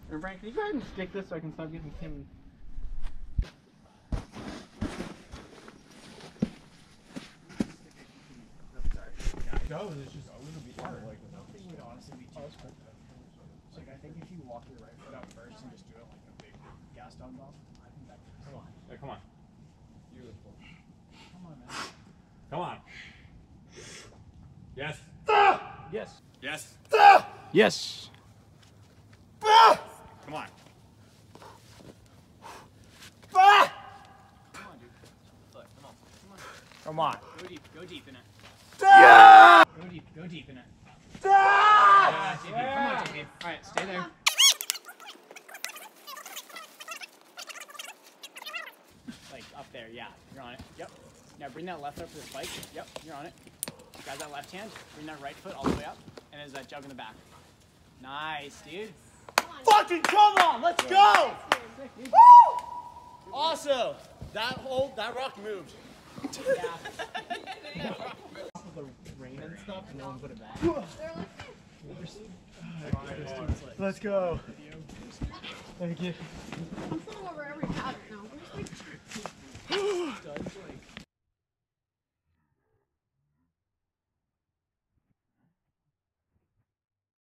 And Brian, can you go ahead and stick this so I can stop getting him? Go, it's just a little bit hard. Like, I think it would honestly be too hard. So, like, I think if you walk your right foot out first and just do it like a big gas down bump, I think that could. Come on. Yeah, come on. Beautiful. Come on, man. Come on. Yes. Yes. Yes. Yes. Come on. Come on, dude. Look, come on. Come on. Come on. Go deep. Go deep in it. Yeah! Go deep. Go deep in it. Yeah! JP. Come on, JP. All right, stay there. Like up there, yeah. You're on it. Yep. Now bring that left up for the spike. Yep, you're on it. Grab that left hand. Bring that right foot all the way up, and there's that jug in the back. Nice, dude. Fucking come on! Let's go! Woo! Also, that rock moved. Yeah. The rain and stuff, and no one put it back. Let's go. Thank you. I'm going over every pattern now.